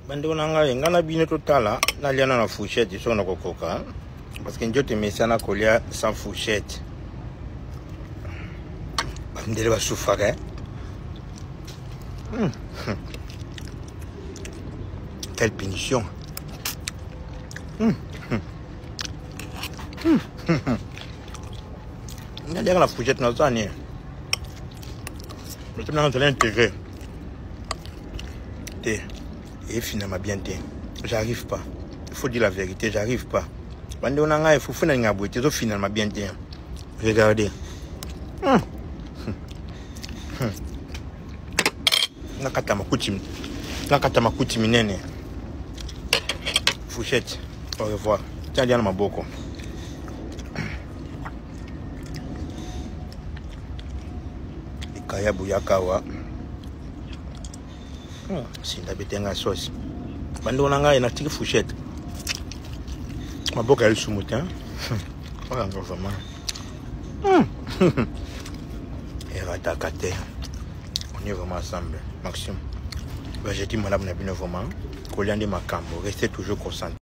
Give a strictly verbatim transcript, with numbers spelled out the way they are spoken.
Bande onanga ngana bino totala na liana na fourchette so na kokoka parce que njote mesana kolia sans fourchette. Bande va souffrir. Hum. Quelle punition. Hum. Hum. Hum. Il y a la fourchette dans ça. Mais tu m'as intégré. Et finalement bien dit, j'arrive pas. Il faut dire la vérité, j'arrive pas. Quand on a il faut faire une abouette, c'est finalement bien dit. Regardez. Hum. Hum. Nakata makuti. Nakata makuti minene. Fourchette. Au revoir. Tiens, diana maboko. Ikaya buyakawa. Si la betenga sauce. Bando nanga ina tiki fourchette. Maboka elle sumutin. Voilà vraiment. Et ratakate. On est vraiment ensemble. Maxime. Bah j'ai dit madame n'a bien vraiment. Koliande makambo, restez toujours concentré.